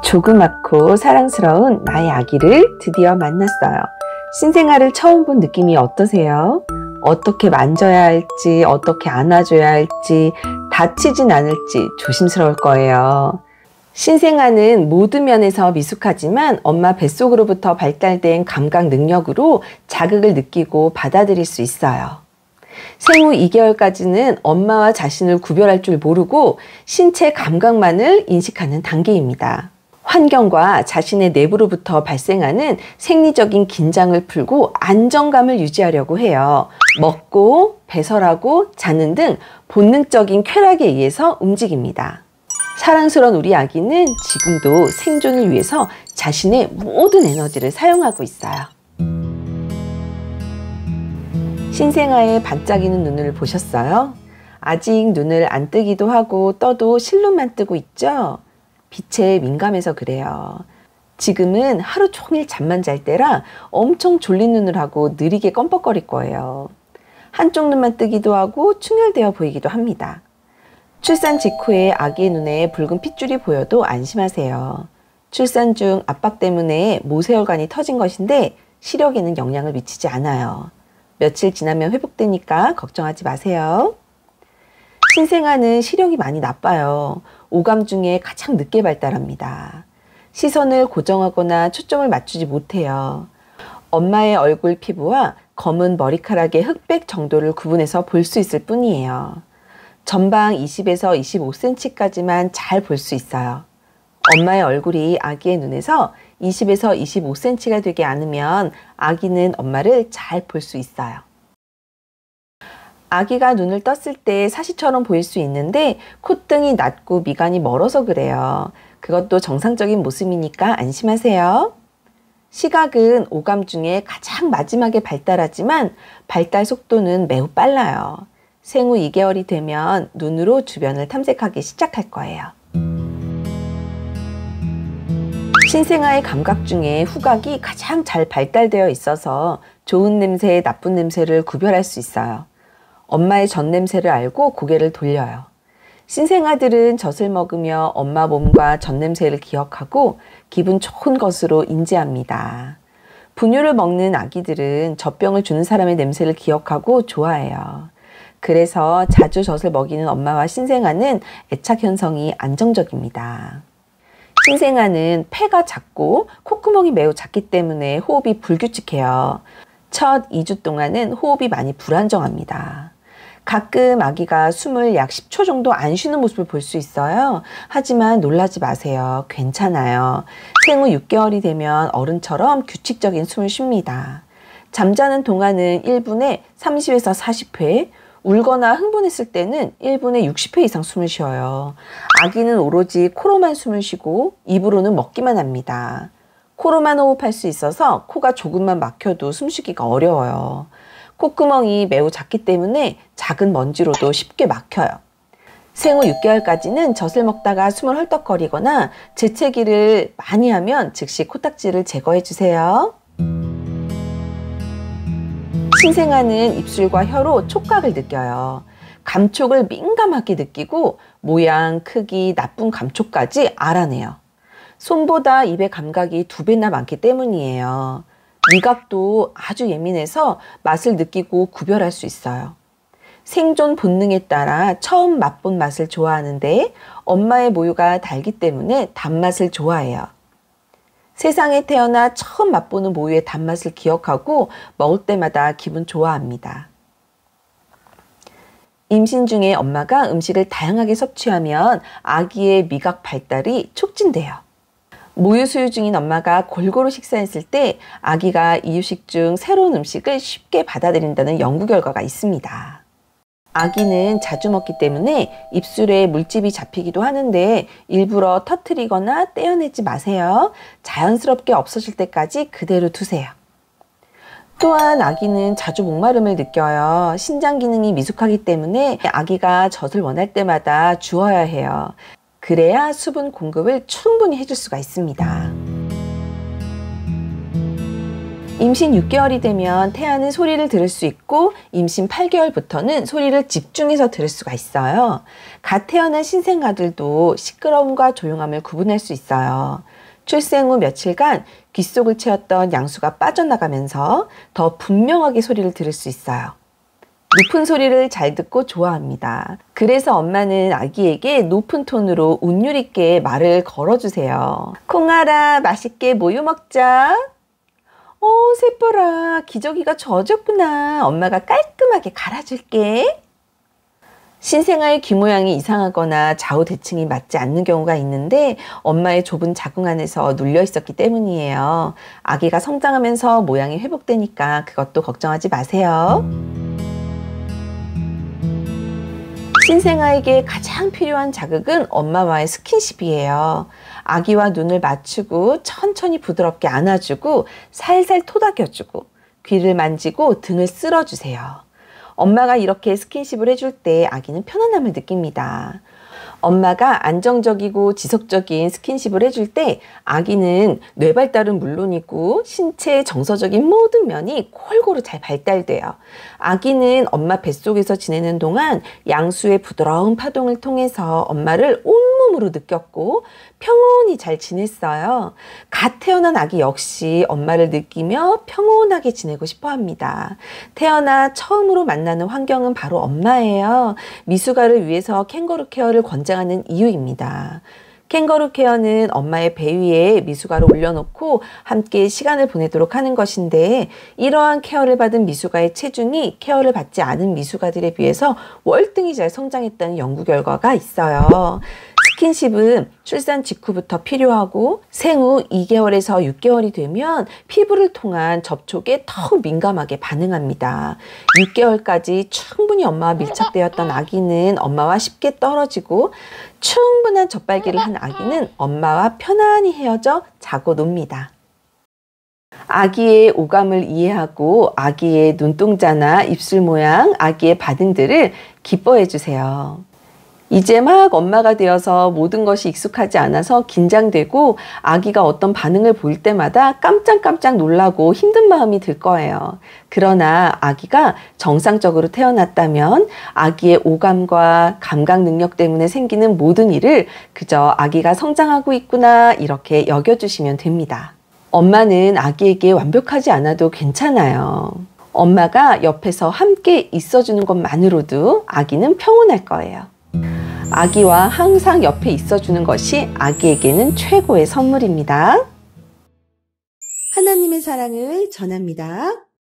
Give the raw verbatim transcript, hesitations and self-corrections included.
조그맣고 사랑스러운 나의 아기를 드디어 만났어요. 신생아를 처음 본 느낌이 어떠세요? 어떻게 만져야 할지, 어떻게 안아줘야 할지, 다치진 않을지 조심스러울 거예요. 신생아는 모든 면에서 미숙하지만 엄마 뱃속으로부터 발달된 감각 능력으로 자극을 느끼고 받아들일 수 있어요. 생후 이 개월까지는 엄마와 자신을 구별할 줄 모르고 신체 감각만을 인식하는 단계입니다. 환경과 자신의 내부로부터 발생하는 생리적인 긴장을 풀고 안정감을 유지하려고 해요. 먹고, 배설하고, 자는 등 본능적인 쾌락에 의해서 움직입니다. 사랑스러운 우리 아기는 지금도 생존을 위해서 자신의 모든 에너지를 사용하고 있어요. 신생아의 반짝이는 눈을 보셨어요? 아직 눈을 안 뜨기도 하고 떠도 실눈만 뜨고 있죠? 빛에 민감해서 그래요. 지금은 하루 종일 잠만 잘 때라 엄청 졸린 눈을 하고 느리게 껌뻑거릴 거예요. 한쪽 눈만 뜨기도 하고 충혈되어 보이기도 합니다. 출산 직후에 아기의 눈에 붉은 핏줄이 보여도 안심하세요. 출산 중 압박 때문에 모세혈관이 터진 것인데 시력에는 영향을 미치지 않아요. 며칠 지나면 회복되니까 걱정하지 마세요. 신생아는 시력이 많이 나빠요. 오감 중에 가장 늦게 발달합니다. 시선을 고정하거나 초점을 맞추지 못해요. 엄마의 얼굴 피부와 검은 머리카락의 흑백 정도를 구분해서 볼 수 있을 뿐이에요. 전방 이십에서 이십오 센티미터까지만 잘 볼 수 있어요. 엄마의 얼굴이 아기의 눈에서 이십에서 이십오 센티미터가 되지 않으면 아기는 엄마를 잘 볼 수 있어요. 아기가 눈을 떴을 때 사시처럼 보일 수 있는데 콧등이 낮고 미간이 멀어서 그래요. 그것도 정상적인 모습이니까 안심하세요. 시각은 오감 중에 가장 마지막에 발달하지만 발달 속도는 매우 빨라요. 생후 이 개월이 되면 눈으로 주변을 탐색하기 시작할 거예요. 신생아의 감각 중에 후각이 가장 잘 발달되어 있어서 좋은 냄새, 나쁜 냄새를 구별할 수 있어요. 엄마의 젖 냄새를 알고 고개를 돌려요. 신생아들은 젖을 먹으며 엄마 몸과 젖 냄새를 기억하고 기분 좋은 것으로 인지합니다. 분유를 먹는 아기들은 젖병을 주는 사람의 냄새를 기억하고 좋아해요. 그래서 자주 젖을 먹이는 엄마와 신생아는 애착 형성이 안정적입니다. 신생아는 폐가 작고 콧구멍이 매우 작기 때문에 호흡이 불규칙해요. 첫 이 주 동안은 호흡이 많이 불안정합니다. 가끔 아기가 숨을 약 십 초 정도 안 쉬는 모습을 볼 수 있어요. 하지만 놀라지 마세요. 괜찮아요. 생후 육 개월이 되면 어른처럼 규칙적인 숨을 쉽니다. 잠자는 동안은 일 분에 삼십에서 사십 회, 울거나 흥분했을 때는 일 분에 육십 회 이상 숨을 쉬어요. 아기는 오로지 코로만 숨을 쉬고 입으로는 먹기만 합니다. 코로만 호흡할 수 있어서 코가 조금만 막혀도 숨쉬기가 어려워요. 콧구멍이 매우 작기 때문에 작은 먼지로도 쉽게 막혀요. 생후 육 개월까지는 젖을 먹다가 숨을 헐떡거리거나 재채기를 많이 하면 즉시 코딱지를 제거해 주세요. 신생아는 입술과 혀로 촉각을 느껴요. 감촉을 민감하게 느끼고 모양, 크기, 나쁜 감촉까지 알아내요. 손보다 입의 감각이 두 배나 많기 때문이에요. 미각도 아주 예민해서 맛을 느끼고 구별할 수 있어요. 생존 본능에 따라 처음 맛본 맛을 좋아하는데 엄마의 모유가 달기 때문에 단맛을 좋아해요. 세상에 태어나 처음 맛보는 모유의 단맛을 기억하고 먹을 때마다 기분 좋아합니다. 임신 중에 엄마가 음식을 다양하게 섭취하면 아기의 미각 발달이 촉진돼요. 모유 수유 중인 엄마가 골고루 식사했을 때 아기가 이유식 중 새로운 음식을 쉽게 받아들인다는 연구 결과가 있습니다. 아기는 자주 먹기 때문에 입술에 물집이 잡히기도 하는데 일부러 터뜨리거나 떼어내지 마세요. 자연스럽게 없어질 때까지 그대로 두세요. 또한 아기는 자주 목마름을 느껴요. 신장 기능이 미숙하기 때문에 아기가 젖을 원할 때마다 주어야 해요. 그래야 수분 공급을 충분히 해줄 수가 있습니다. 임신 육 개월이 되면 태아는 소리를 들을 수 있고 임신 팔 개월부터는 소리를 집중해서 들을 수가 있어요. 갓 태어난 신생아들도 시끄러움과 조용함을 구분할 수 있어요. 출생 후 며칠간 귓속을 채웠던 양수가 빠져나가면서 더 분명하게 소리를 들을 수 있어요. 높은 소리를 잘 듣고 좋아합니다. 그래서 엄마는 아기에게 높은 톤으로 운율 있게 말을 걸어주세요. 콩알아, 맛있게 모유 먹자. 어, 새뻐라, 기저귀가 젖었구나. 엄마가 깔끔하게 갈아줄게. 신생아의 귀 모양이 이상하거나 좌우 대칭이 맞지 않는 경우가 있는데 엄마의 좁은 자궁 안에서 눌려 있었기 때문이에요. 아기가 성장하면서 모양이 회복되니까 그것도 걱정하지 마세요. 신생아에게 가장 필요한 자극은 엄마와의 스킨십이에요. 아기와 눈을 맞추고 천천히 부드럽게 안아주고 살살 토닥여주고 귀를 만지고 등을 쓸어주세요. 엄마가 이렇게 스킨십을 해줄 때 아기는 편안함을 느낍니다. 엄마가 안정적이고 지속적인 스킨십을 해줄 때 아기는 뇌 발달은 물론이고 신체의 정서적인 모든 면이 골고루 잘 발달돼요. 아기는 엄마 뱃속에서 지내는 동안 양수의 부드러운 파동을 통해서 엄마를 온몸으로 느꼈고 평온히 잘 지냈어요. 갓 태어난 아기 역시 엄마를 느끼며 평온하게 지내고 싶어 합니다. 태어나 처음으로 만나는 환경은 바로 엄마예요. 미숙아를 위해서 캥거루 케어를 권장하는 이유입니다. 캥거루 케어는 엄마의 배 위에 미숙아를 올려놓고 함께 시간을 보내도록 하는 것인데 이러한 케어를 받은 미숙아의 체중이 케어를 받지 않은 미숙아들에 비해서 월등히 잘 성장했다는 연구 결과가 있어요. 스킨십은 출산 직후부터 필요하고 생후 이 개월에서 육 개월이 되면 피부를 통한 접촉에 더욱 민감하게 반응합니다. 육 개월까지 충분히 엄마와 밀착되었던 아기는 엄마와 쉽게 떨어지고 충분한 젖발기를 한 아기는 엄마와 편안히 헤어져 자고 놉니다. 아기의 오감을 이해하고 아기의 눈동자나 입술 모양, 아기의 반응들을 기뻐해 주세요. 이제 막 엄마가 되어서 모든 것이 익숙하지 않아서 긴장되고 아기가 어떤 반응을 보일 때마다 깜짝깜짝 놀라고 힘든 마음이 들 거예요. 그러나 아기가 정상적으로 태어났다면 아기의 오감과 감각 능력 때문에 생기는 모든 일을 그저 아기가 성장하고 있구나 이렇게 여겨주시면 됩니다. 엄마는 아기에게 완벽하지 않아도 괜찮아요. 엄마가 옆에서 함께 있어주는 것만으로도 아기는 평온할 거예요. 아기와 항상 옆에 있어주는 것이 아기에게는 최고의 선물입니다. 하나님의 사랑을 전합니다.